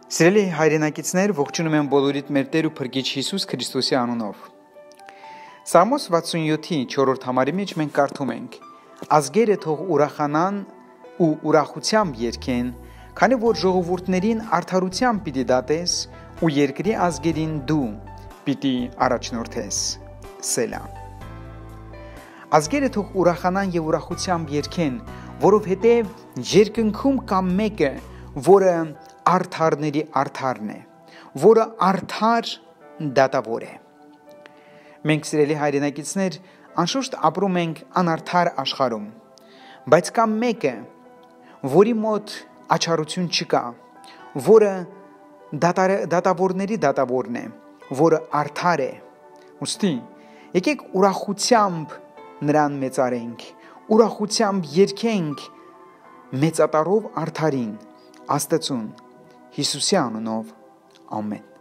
Սիրելի հայրենակիցներ, ողջունում եմ բոլորիդ մեր Տեր ու Փրկիչ Հիսուս Քրիստոսի անունով։ Սամոս 67-ի 4-րդ համարի մեջ մենք կարդում ենք. Ազգերը թող ուրախանան ու ուրախությամբ երգեն, քանի որ ժողովուրդներին արդարությամբ պիտի դատես ու երկրի ազգերին դու պիտի առաջնորդես։ Սելա։ Ազգերը թող ուրախանան եւ ուրախությամբ երգեն, որովհետեւ երկնքում կա մեկը, որը արդարների արդարն է, որը արդար դատավոր է։ Մենք սիրելի հայրենակիցներ, անշուշտ ապրում ենք անարդար աշխարհում, բայց կա մեկը, որի մոտ աչառություն չկա, որը դատավորների դատավորն է, որը արդար է։ Ուստի եկեք ուրախությամբ նրան մեծարենք, ուրախությամբ երգենք մեծատարով արդարին, Աստծուն, Հիսուսի անունով, ամեն։